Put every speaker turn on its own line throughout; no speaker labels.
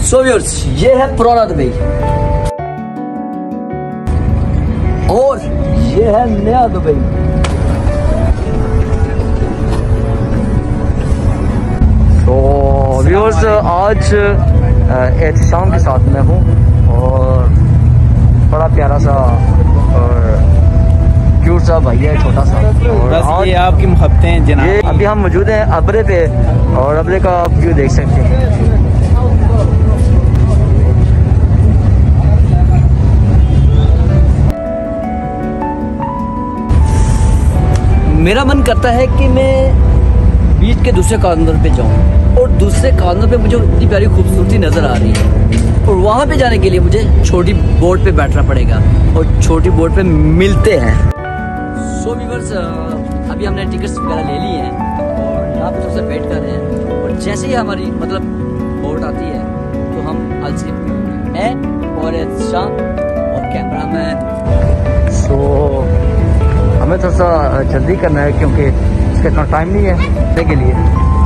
So viewers, ये है पुराना दुबई और ये है नया दुबई। तो व्यूअर्स, आज एहतशाम के साथ मैं हूँ और बड़ा प्यारा सा और क्यूट सा भाई है, छोटा सा। और
बस ये आपकी मोहब्बतें हैं जनाब।
अभी हम मौजूद हैं अबरे पे और अबरे का आप व्यू देख सकते हैं। मेरा मन करता है कि मैं बीच के दूसरे कॉर्नर पे जाऊं और दूसरे कॉर्नर पे मुझे इतनी प्यारी खूबसूरती नज़र आ रही है और वहाँ पे जाने के लिए मुझे छोटी बोट पे बैठना पड़ेगा और छोटी बोट पे मिलते हैं। सो व्यूअर्स, अभी हमने टिकट्स वगैरह ले ली हैं और यहाँ पे थोड़ा सा वेट कर रहे हैं और जैसे ही हमारी बोट आती है तो हम अलसीफ में और शाम और कैमरा मैन। सो हमें थोड़ा सा जल्दी करना है क्योंकि इसका इतना टाइम नहीं है के लिए।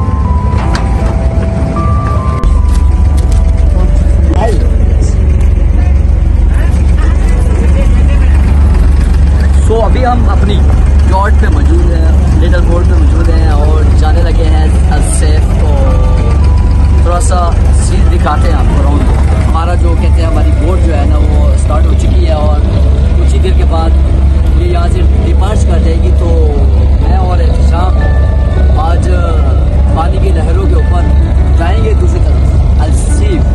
सो अभी हम अपनी यॉट पे मौजूद हैं, लिटिल बोट पे मौजूद हैं और जाने लगे हैं अलसेफ। और थोड़ा सा सीन दिखाते हैं आपको राउंड। हमारा जो कहते हैं हमारी बोट जो है ना वो स्टार्ट हो चुकी है और कुछ ही देर के बाद ये यहाँ से डिपार्च कर जाएगी। तो मैं और शाम आज पानी की लहरों के ऊपर जाएंगे दूसरी तरफ अलसीफ।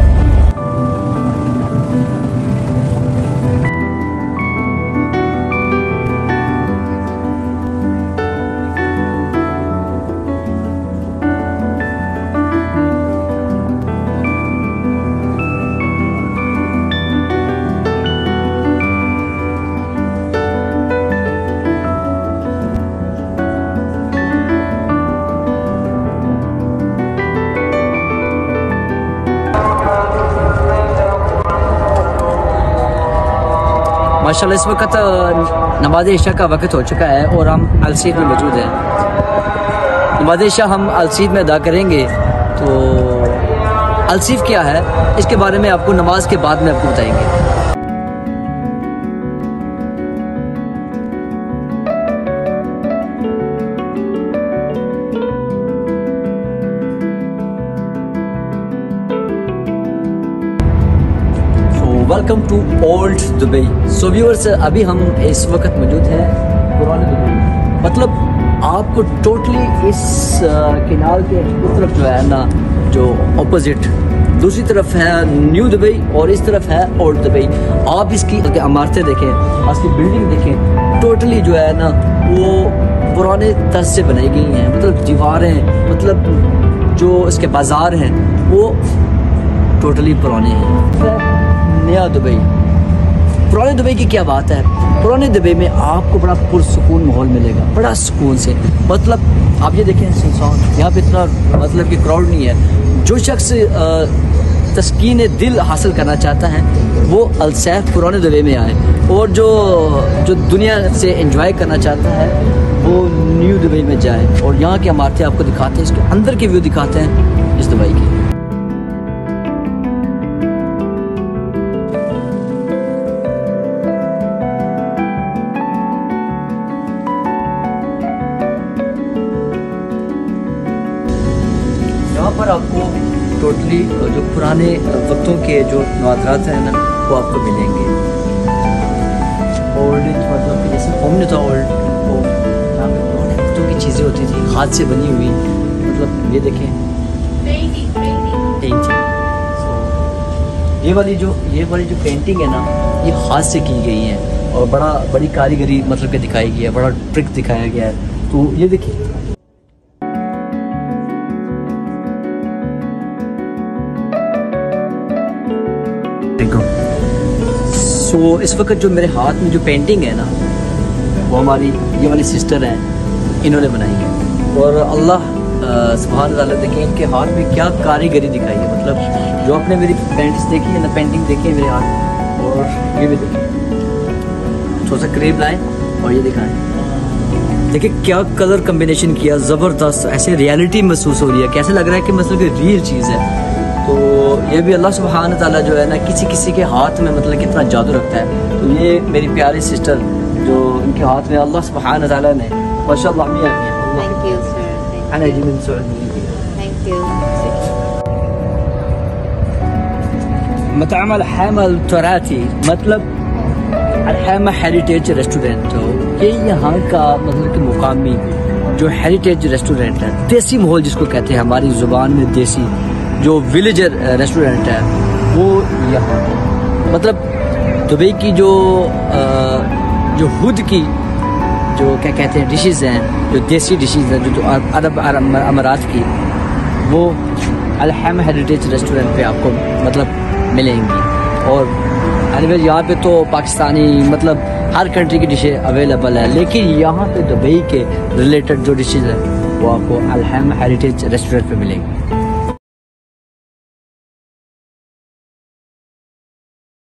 माशाल्लाह इस वक्त नमाज इशा का वक्त हो चुका है और हम अलसीफ में मौजूद हैं। नमाज इशा हम अलसीफ में अदा करेंगे। तो अलसीफ क्या है इसके बारे में आपको नमाज के बाद में आपको बताएंगे। Welcome to old Dubai. So viewers, अभी हम इस वक्त मौजूद हैं पुराने दुबई। मतलब आपको टोटली इस किनार के उस तरफ जो है ना, जो ऑपोजिट दूसरी तरफ है न्यू दुबई और इस तरफ है ओल्ड दुबई। आप इसकी इमारतें देखें, इसकी बिल्डिंग देखें, टोटली जो है ना वो पुराने तर्ज से बनाई गई हैं। मतलब दीवारें, मतलब जो इसके बाज़ार हैं वो टोटली पुराने हैं। नया दुबई, पुराने दुबई की क्या बात है। पुराने दुबई में आपको बड़ा पुरसुकून माहौल मिलेगा, बड़ा सुकून से। मतलब आप ये देखें सुनसान, यहाँ पे इतना मतलब कि क्राउड नहीं है। जो शख्स तस्कीन दिल हासिल करना चाहता है वो अलसैफ पुराने दुबई में आए और जो दुनिया से एंजॉय करना चाहता है वो न्यू दुबई में जाए। और यहाँ की इमारतें आपको दिखाते हैं, इसके अंदर के व्यू दिखाते हैं इस दुबई के। यहाँ पर आपको टोटली जो पुराने वक्तों के जो नवादरात हैं ना वो आपको मिलेंगे। ओल्ड मतलब कि जैसे होम नहीं था ओल्ड, वो यहाँ पे पुराने वक्तों की चीज़ें होती थी हाथ से बनी हुई। मतलब ये देखें पेंटिंग। ये वाली जो पेंटिंग है ना ये हाथ से की गई है और बड़ी कारीगरी मतलब कि दिखाई गई है, बड़ा ट्रिक दिखाया गया है। तो ये देखिए, सो इस वक्त जो मेरे हाथ में जो पेंटिंग है ना वो हमारी ये वाली सिस्टर हैं, इन्होंने बनाई है। और अल्लाह सुभान अल्लाह, देखिए इनके हाथ में क्या कारीगरी दिखाई है। मतलब जो आपने मेरी पेंटिंग देखी है मेरे हाथ, और ये भी देखिए, थोड़ा सा करीब लाएं और ये दिखाएं। देखिए क्या कलर कम्बिनेशन किया, ज़बरदस्त। ऐसे रियलिटी महसूस हो रही है, कैसे लग रहा है कि मतलब कि रियल चीज़ है। तो ये भी अल्लाह सुब्हान ताला जो है ना किसी किसी के हाथ में मतलब कितना जादू रखता है। तो ये मेरी प्यारी सिस्टर जो इनके हाथ में अल्लाह सुब्हान ताला ने माशाअल्लाह
Thank you, sir.
أنا أجي من السعودية.
Thank you.
مطعم الحامة التراثي मतलब अलहैमा हेरिटेज रेस्टोरेंट हो, ये यहाँ का मतलब कि मुकामी जो हेरिटेज रेस्टोरेंट है, देसी माहौल जिसको कहते हैं हमारी ज़ुबान में देसी, जो विलेजर रेस्टोरेंट है वो यहाँ मतलब दुबई की जो हुद की जो क्या कहते हैं डिशेज़ हैं, जो देसी डिशेज़ हैं जो अरब अमारात की, वो अलहैमा हेरिटेज रेस्टोरेंट पे आपको मतलब मिलेंगी। और एनीवेज यहाँ पे तो पाकिस्तानी मतलब हर कंट्री की डिशें अवेलेबल है, लेकिन यहाँ पे दुबई के रिलेटेड जो डिशेज़ हैं वो आपको अलहैमा हेरिटेज रेस्टोरेंट पे मिलेंगी।